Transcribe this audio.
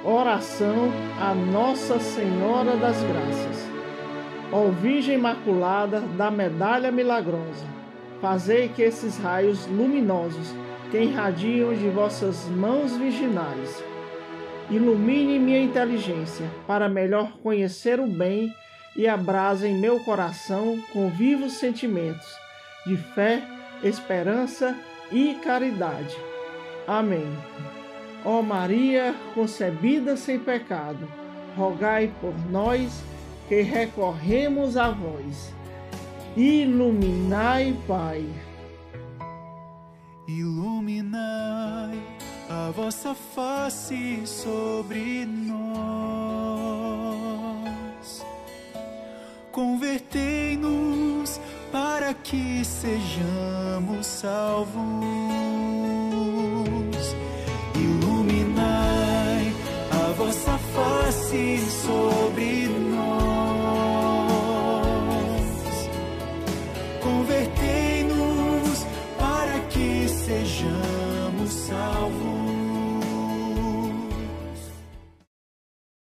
Oração a Nossa Senhora das Graças. Ó Virgem Imaculada da Medalha Milagrosa, fazei que esses raios luminosos que irradiam de vossas mãos virginais ilumine minha inteligência para melhor conhecer o bem e abrasem meu coração com vivos sentimentos de fé, esperança e caridade. Amém. Ó Maria, concebida sem pecado, rogai por nós que recorremos a vós. Iluminai, Pai. Iluminai a vossa face sobre nós. Convertei-nos para que sejamos salvos. Iluminai a vossa face sobre nós. Convertei-nos para que sejamos salvos.